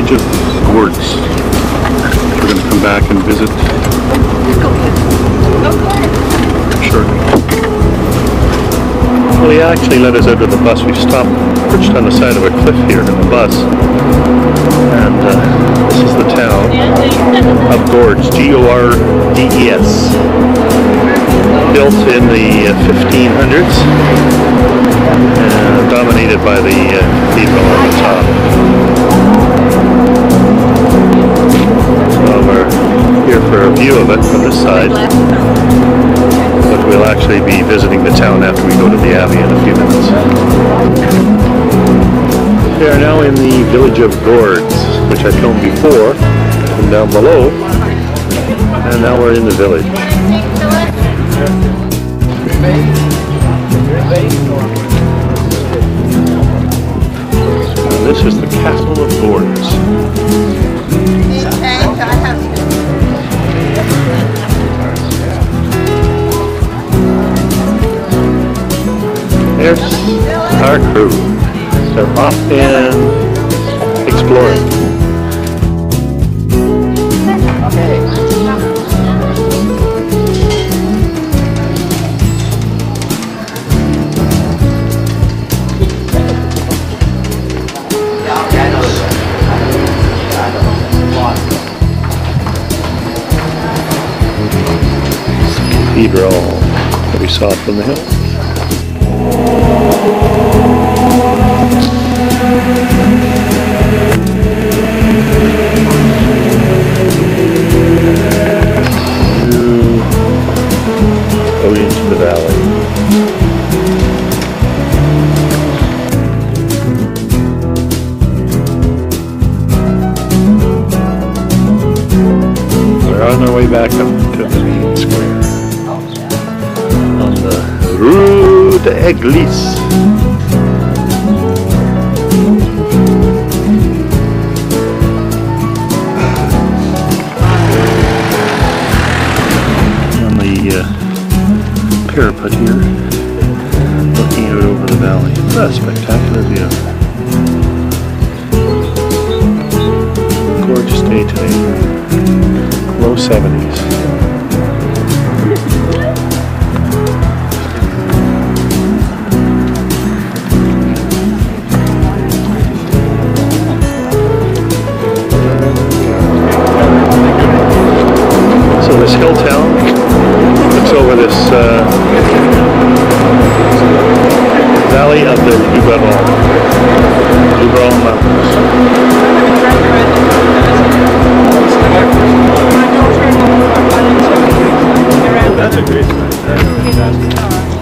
village of Gordes. We're going to come back and visit shortly. Well, he actually let us out of the bus. We stopped, perched on the side of a cliff here in the bus. And this is the town of Gordes, G-O-R-D-E-S. Built in the 1500s and dominated by the cathedral on the top. So we're here for a view of it from this side. But we'll actually be visiting the town after we go to the Abbey in a few minutes. We are now in the village of Gordes, which I filmed before, from down below, and now we're in the village. And this is the castle of Gordes. There's our crew. They're off and exploring. Cathedral that we saw from the hill. Going into the valley. We're on our way back up to the main square. On the Rue de Église. On the parapet here, looking out over the valley. What a spectacular view. Gorgeous day today. Low 70s. So this hill town looks over this valley of the Luberon Mountains. That's a great one.